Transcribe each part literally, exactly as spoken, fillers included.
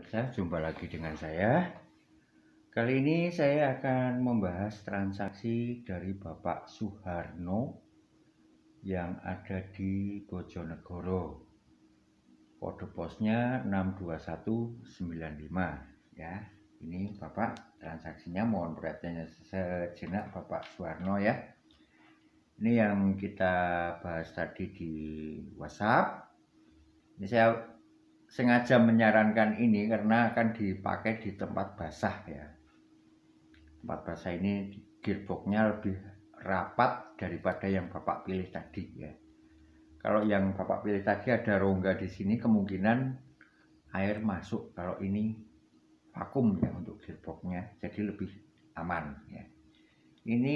pemirsa, jumpa lagi dengan saya. Kali ini saya akan membahas transaksi dari Bapak Suharno yang ada di Bojonegoro. Kode posnya enam dua satu sembilan lima ya. Ini Bapak transaksinya, mohon perhatiannya sejenak Bapak Suharno ya. Ini yang kita bahas tadi di WhatsApp. Ini saya sengaja menyarankan ini karena akan dipakai di tempat basah ya. Tempat basah ini gearboxnya lebih rapat daripada yang Bapak pilih tadi ya. Kalau yang Bapak pilih tadi ada rongga di sini, kemungkinan air masuk. Kalau ini vakum ya untuk gearboxnya, jadi lebih aman ya. Ini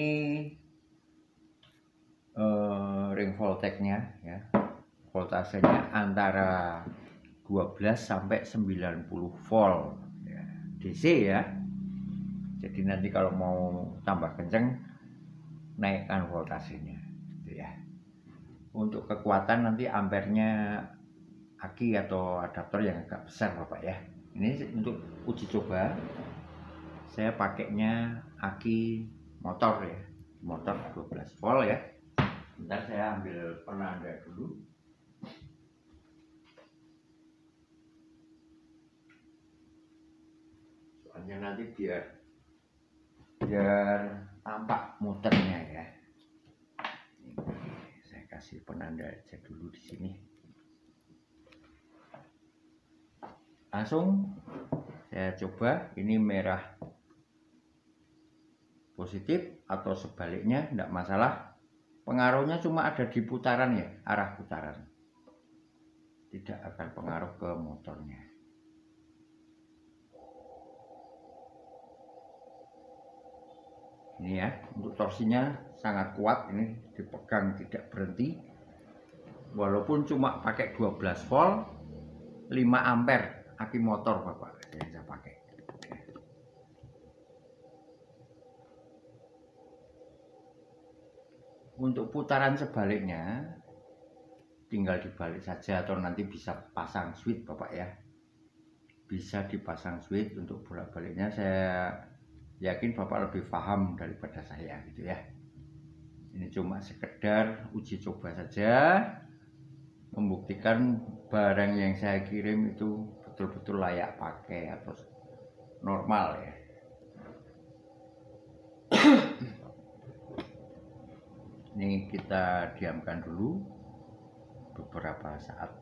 eh, ring voltage-nya ya. Voltasenya antara dua belas sampai sembilan puluh volt ya, D C ya. Jadi nanti kalau mau tambah kenceng, naikkan voltasenya gitu ya. Untuk kekuatan nanti ampernya aki atau adaptor yang agak besar Bapak ya. Ini untuk uji coba saya pakainya aki motor ya, motor dua belas volt ya. Bentar saya ambil penanda dulu. Soalnya nanti biar biar tampak muternya ya. Ini saya kasih penanda aja dulu di sini. Langsung saya coba, ini merah positif atau sebaliknya tidak masalah. Pengaruhnya cuma ada di putaran ya, arah putaran. Tidak akan pengaruh ke motornya. Ini ya, untuk torsinya sangat kuat, ini dipegang tidak berhenti. Walaupun cuma pakai dua belas volt, lima ampere aki motor Bapak yang saya pakai. Untuk putaran sebaliknya tinggal dibalik saja atau nanti bisa pasang switch Bapak ya. Bisa dipasang switch. Untuk bolak-baliknya saya yakin Bapak lebih paham daripada saya gitu ya. Ini cuma sekedar uji coba saja, membuktikan barang yang saya kirim itu betul-betul layak pakai atau normal ya. Ini kita diamkan dulu beberapa saat.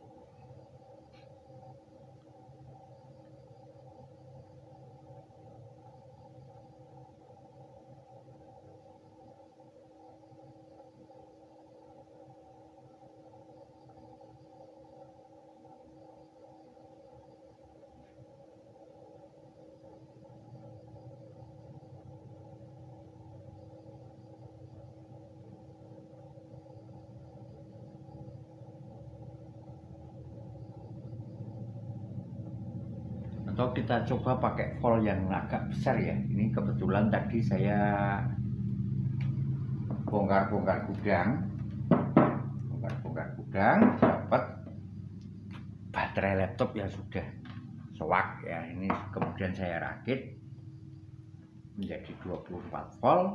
Atau kita coba pakai volt yang agak besar ya. Ini kebetulan tadi saya bongkar-bongkar gudang, bongkar-bongkar gudang, dapat baterai laptop yang sudah sewak ya. Ini kemudian saya rakit menjadi dua puluh empat volt.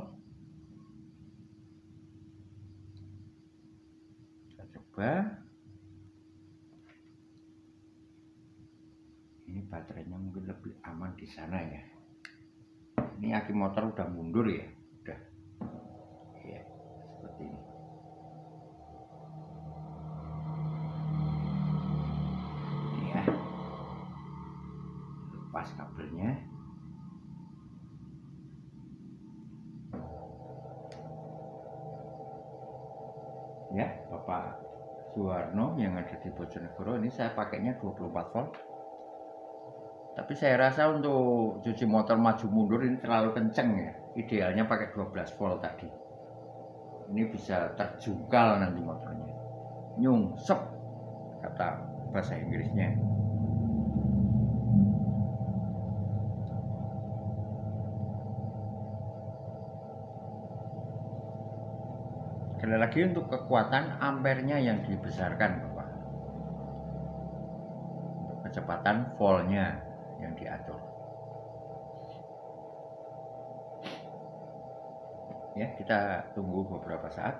Kita coba. Ini baterainya mungkin lebih aman di sana ya. Ini aki motor udah mundur ya, udah ya, seperti ini. Ini ya, lepas kabelnya. Ya, Bapak Suharno yang ada di Bojonegoro, ini saya pakainya dua puluh empat volt. Tapi saya rasa untuk cuci motor maju mundur ini terlalu kenceng ya. Idealnya pakai dua belas volt tadi. Ini bisa terjungkal nanti motornya. Nyungsep kata bahasa Inggrisnya. Sekali lagi untuk kekuatan ampernya yang dibesarkan Bapak. Untuk kecepatan voltnya yang diatur. Ya, kita tunggu beberapa saat.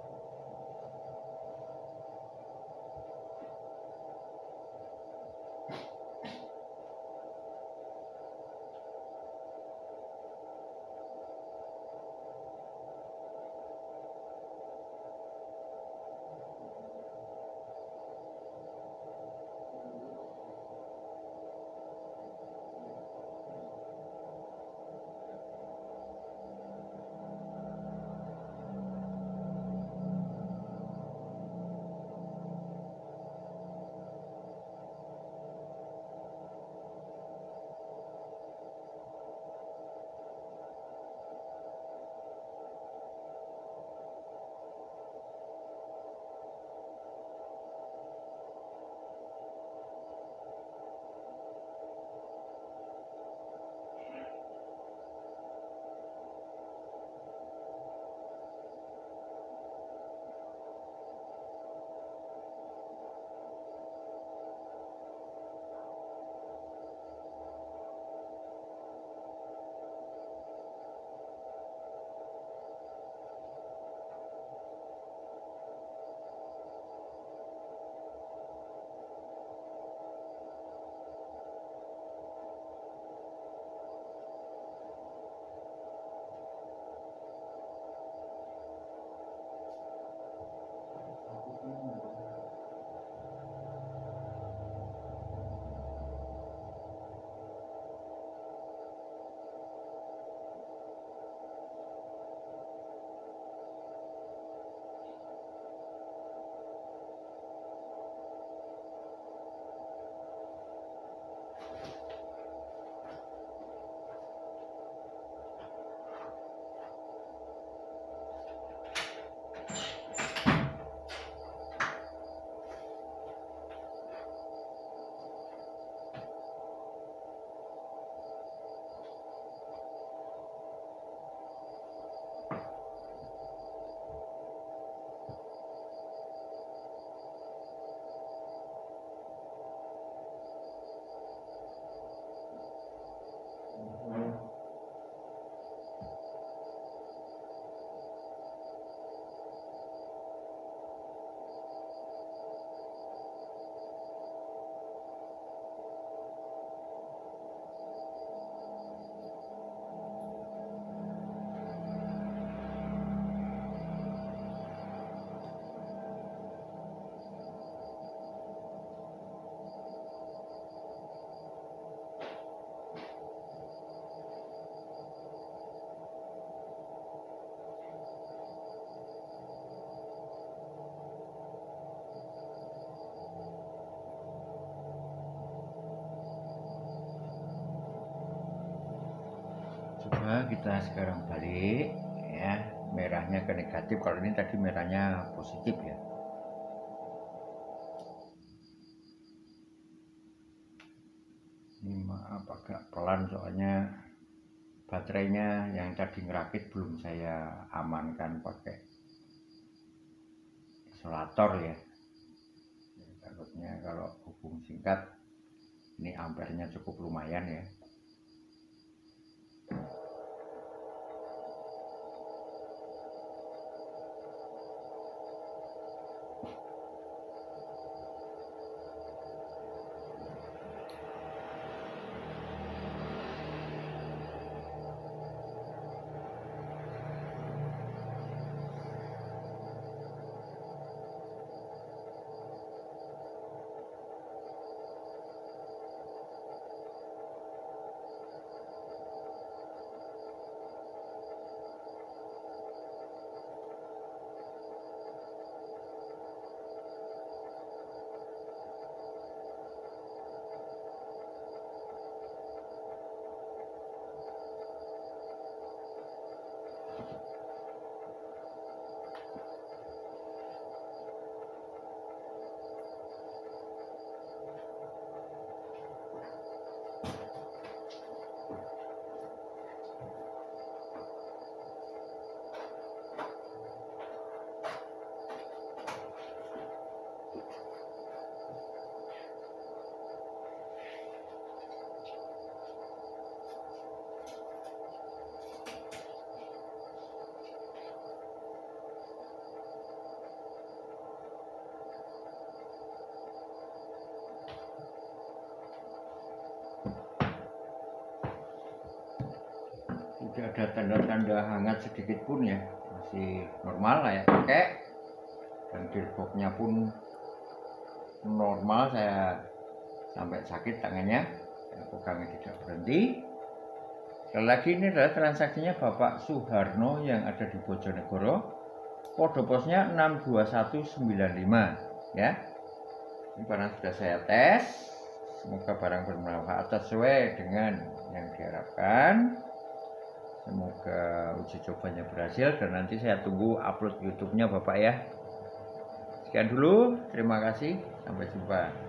Coba kita sekarang balik ya, merahnya ke negatif. Kalau ini tadi merahnya positif ya. Ini maaf agak pelan soalnya baterainya yang tadi ngerakit belum saya amankan pakai isolator ya. Takutnya kalau hubung singkat, ini ampernya cukup lumayan ya. tidak ada tanda-tanda hangat sedikit pun ya, masih normal lah ya pakai, dan gearboxnya pun normal. Saya sampai sakit tangannya, pegangnya tidak berhenti. Sekali lagi, ini adalah transaksinya Bapak Suharno yang ada di Bojonegoro, kode posnya enam dua satu sembilan lima ya. Ini barang sudah saya tes, semoga barang bermanfaat sesuai dengan yang diharapkan. Semoga uji cobanya berhasil, dan nanti saya tunggu upload YouTube-nya Bapak ya. Sekian dulu, terima kasih, sampai jumpa.